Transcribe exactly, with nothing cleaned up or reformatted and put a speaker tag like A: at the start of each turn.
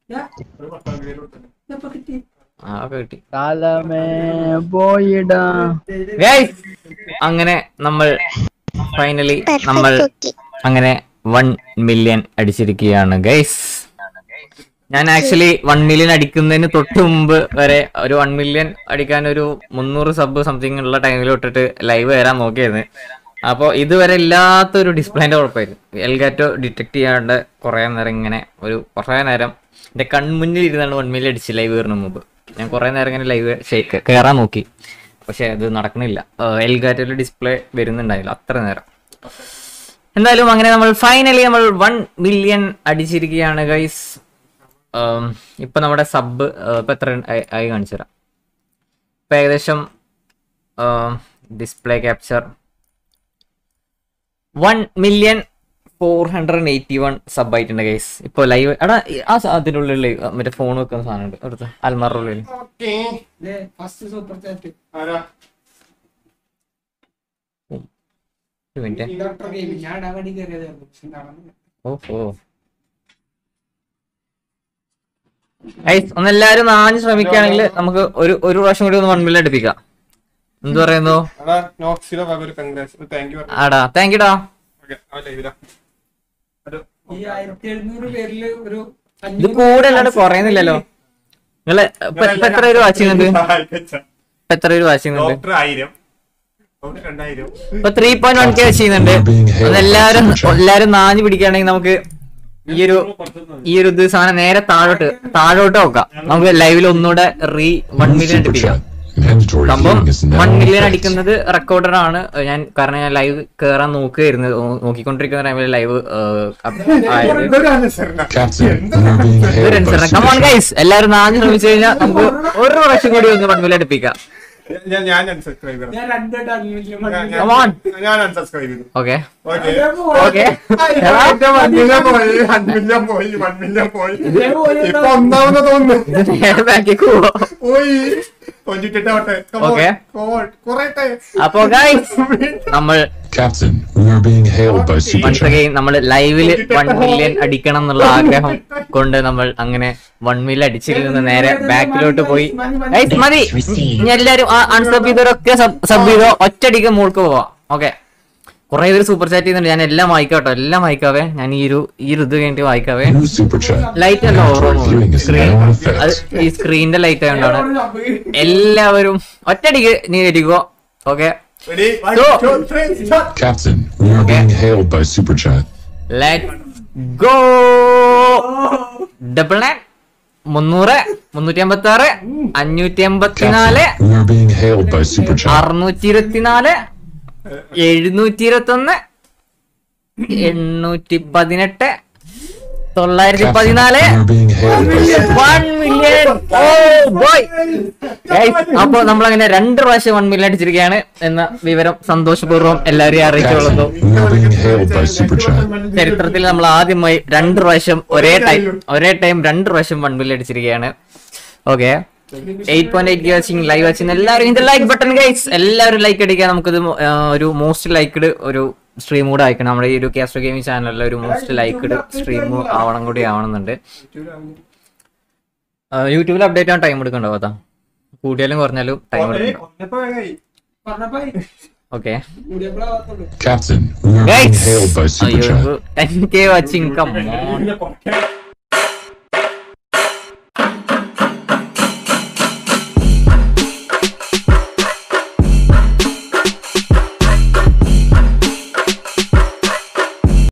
A: അങ്ങനെ നമ്മൾ ഫൈനലി നമ്മൾ അങ്ങനെ വൺ മില്യൺ അടിച്ചിരിക്കുകയാണ് ഗൈസ്. ഞാൻ ആക്ച്വലി വൺ മില്യൺ അടിക്കുന്നതിന് തൊട്ട് മുമ്പ് വരെ ഒരു വൺ മില്യൺ അടിക്കാൻ ഒരു മുന്നൂറ് സബ് സംതിങ് ഉള്ള ടൈമിൽ തൊട്ടിട്ട് ലൈവ് വരാൻ നോക്കിയായിരുന്നു. അപ്പോൾ ഇതുവരെ ഇല്ലാത്തൊരു ഡിസ്പ്ലേന്റെ കുഴപ്പമായിരുന്നു. എൽഗാറ്റോ ഡിറ്റക്ട് ചെയ്യാണ്ട് കുറേ നേരം ഇങ്ങനെ ഒരു കുറേ നേരം എൻ്റെ കൺമുന്നിൽ ഇരുന്നാണ് വൺ മില്യൺ അടിച്ച് ലൈവ് കയറുന്ന മുമ്പ്. ഞാൻ കുറേ നേരം ഇങ്ങനെ ലൈവ് ഷേക്ക് കയറാൻ നോക്കി, പക്ഷെ അത് നടക്കണില്ല. എൽഗാറ്റോയിൽ ഡിസ്പ്ലേ വരുന്നുണ്ടായില്ല അത്ര നേരം. എന്തായാലും അങ്ങനെ നമ്മൾ ഫൈനലി നമ്മൾ വൺ മില്യൺ അടിച്ചിരിക്കുകയാണ് ഗൈസ്. ഇപ്പൊ നമ്മുടെ സബ് ഇപ്പൊ എത്ര ആയി കാണിച്ചു തരാം. ഇപ്പൊ ഏകദേശം display capture one million four hundred eighty one sub ആയിട്ടുണ്ട് ഗൈസ്. ഇപ്പൊ ലൈവ് എടാ ആ അതിനുള്ളിൽ മറ്റേ ഫോൺ വെക്കുന്ന സാധനമുണ്ട് അടുത്ത് അൽമാറുള്ളിൽ. ഓഹോ ഒന്നെല്ലാരും നാഞ്ഞ് ശ്രമിക്കുകയാണെങ്കിൽ നമുക്ക് ഒരു ഒരു പ്രാവശ്യം കൂടി ഒന്ന് വൺ മില്യൺ അടുപ്പിക്കാം. എന്ത് പറയുന്നു? ആടാ താങ്ക് യുടാ. ഇത് കൂടെ അല്ലാണ്ട് കുറയുന്നില്ലല്ലോ. നിങ്ങള് ഇപ്പൊ എത്ര പേര് വാച്ച് ചെയ്യുന്നുണ്ട്? ഇപ്പൊ എത്ര പേര് വാച്ച് ചെയ്യുന്നുണ്ട്? ഇപ്പൊ three point one K watch ചെയ്യുന്നുണ്ട്. അതെല്ലാരും എല്ലാരും നാഞ്ഞു പിടിക്കുകയാണെങ്കിൽ നമുക്ക് ഈ ഒരു ഈ ഒരു ഇത് സാധനം നേരെ താഴോട്ട് താഴോട്ട് നോക്കാം. നമുക്ക് ലൈവിൽ ഒന്നുകൂടെ റീ വൺ മില്യൺ അടിപ്പിക്കാം. സംഭവം വൺ മില്യൺ അടിക്കുന്നത് റെക്കോർഡഡ് ആണ്. ഞാൻ കാരണം ഞാൻ ലൈവ് കയറാൻ നോക്കുകയായിരുന്നു, നോക്കിക്കൊണ്ടിരിക്കുന്ന ടൈമിൽ ലൈവ് എല്ലാവരും നാഞ്ഞു ശ്രമിച്ചു കഴിഞ്ഞാൽ നമുക്ക് ഒരു പ്രാവശ്യം കൂടി ഒന്ന് വൺ മില്യൺ അടിപ്പിക്കാം. ഓക്കെ ഓക്കെ അപ്പൊ നമ്മൾ നമ്മൾ ലൈവില് വൺ മില്യൺ അടിക്കണം എന്നുള്ള ആഗ്രഹം കൊണ്ട് നമ്മൾ അങ്ങനെ വൺ മില്യൺ അടിച്ചിരുന്ന നേരെ ബാക്കിലോട്ട് പോയി. മതി എല്ലാരും അൺസബ് ചെയ്തവരൊക്കെ സബ് ചെയ്തോ, ഒറ്റയടിക്ക് മോൾക്ക് പോവാം. ഓക്കെ കുറെ പേര് സൂപ്പർ ചാറ്റ് ചെയ്യുന്നുണ്ട്. ഞാൻ എല്ലാം വായിക്കാട്ടോ, എല്ലാം വായിക്കാവേ. ഞാൻ ഈ ഒരു ഈ ഋതു കഴിഞ്ഞിട്ട് വായിക്കാവേ. ലൈറ്റ് അല്ല ഓരോ സ്ക്രീൻ അത് ഈ സ്ക്രീനിന്റെ ലൈറ്റ് ആയതുകൊണ്ടാണ്. എല്ലാവരും ഒറ്റയടിക്ക് നീ കയറ്റിക്കോ. ഓക്കെ ഗോ ഡബിൾ നയൻ മുന്നൂറ് മുന്നൂറ്റി അമ്പത്തി ആറ് അഞ്ഞൂറ്റി അമ്പത്തിനാല് അറുന്നൂറ്റി ഇരുപത്തിനാല് എഴുന്നൂറ്റി ഇരുപത്തി ഒന്ന് എണ്ണൂറ്റി പതിനെട്ട് തൊള്ളായിരത്തി പതിനാല് വൺ മില്യൺ. അപ്പൊ നമ്മളങ്ങനെ രണ്ട് പ്രാവശ്യം വൺ മില്യൺ അടിച്ചിരിക്കുകയാണ് എന്ന വിവരം സന്തോഷപൂർവ്വം എല്ലാവരെയും അറിയിച്ചുകൊള്ളുന്നു. ചരിത്രത്തിൽ നമ്മൾ ആദ്യമായി രണ്ട് പ്രാവശ്യം ഒരേ ടൈം ഒരേ ടൈം രണ്ട് പ്രാവശ്യം വൺ മില്യൺ അടിച്ചിരിക്കുകയാണ്. Okay eight point eight watching live watching എല്ലാവരും ഇതിന്റെ ലൈക്ക് ബട്ടൺ ഗൈസ് എല്ലാവരും ലൈക്ക് അടിക്കുക. നമുക്കിത് ഒരു മോസ്റ്റ് ലൈക്ക്ഡ് ഒരു സ്ട്രീം കൂടെ അയക്കണം. നമ്മുടെ ഈ ഒരു കാസ്ട്രോ ഗെയിമിംഗ് ചാനലിൽ ഒരു മോസ്റ്റ് ലൈക്ക്ഡ് സ്ട്രീം ആവണം കൂടി ആവണമെന്നുണ്ട്. യൂട്യൂബിൽ അപ്ഡേറ്റ് ആവാൻ ടൈം എടുക്കണ്ടോ? അതാ കൂടിയാലും കുറഞ്ഞാലും ടൈം എടുക്കണ്ടോ? Okay ten K watching come on.